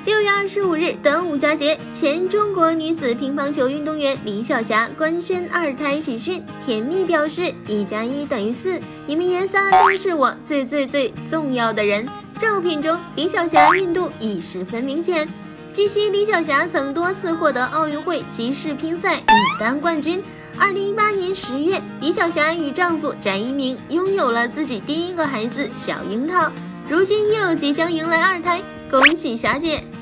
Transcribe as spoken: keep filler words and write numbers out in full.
六月二十五日，端午佳节，前中国女子乒乓球运动员李晓霞官宣二胎喜讯，甜蜜表示一加一等于四，你们爷仨都是我最最最重要的人。照片中，李晓霞孕肚已十分明显。据悉，李晓霞曾多次获得奥运会集市乒赛女单冠军。二零一八年十月，李晓霞与丈夫翟一鸣拥有了自己第一个孩子小樱桃，如今又即将迎来二胎，恭喜霞姐！